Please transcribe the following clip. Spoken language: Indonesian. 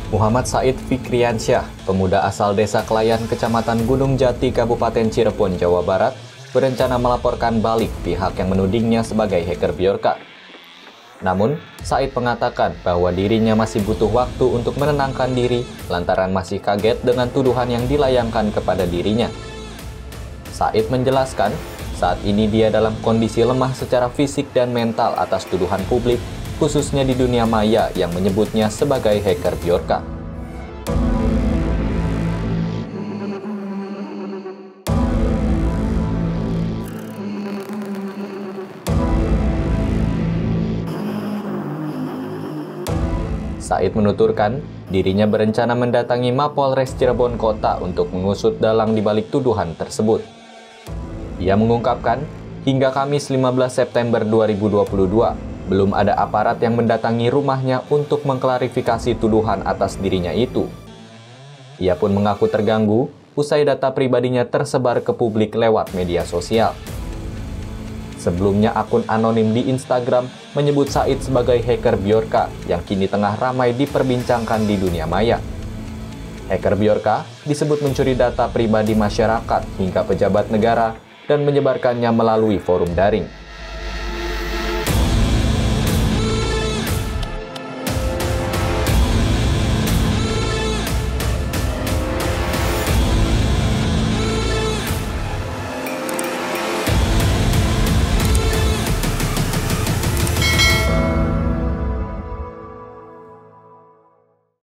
Muhammad Said Fikriansyah, pemuda asal Desa Klayan, Kecamatan Gunung Jati, Kabupaten Cirebon, Jawa Barat, berencana melaporkan balik pihak yang menudingnya sebagai hacker Bjorka. Namun, Said mengatakan bahwa dirinya masih butuh waktu untuk menenangkan diri lantaran masih kaget dengan tuduhan yang dilayangkan kepada dirinya. Said menjelaskan, saat ini dia dalam kondisi lemah secara fisik dan mental atas tuduhan publik, khususnya di dunia maya yang menyebutnya sebagai hacker Bjorka. Said menuturkan, dirinya berencana mendatangi Mapolres Cirebon Kota untuk mengusut dalang di balik tuduhan tersebut. Ia mengungkapkan, hingga Kamis 15 September 2022, belum ada aparat yang mendatangi rumahnya untuk mengklarifikasi tuduhan atas dirinya itu. Ia pun mengaku terganggu usai data pribadinya tersebar ke publik lewat media sosial. Sebelumnya akun anonim di Instagram menyebut Said sebagai hacker Bjorka yang kini tengah ramai diperbincangkan di dunia maya. Hacker Bjorka disebut mencuri data pribadi masyarakat hingga pejabat negara dan menyebarkannya melalui forum daring.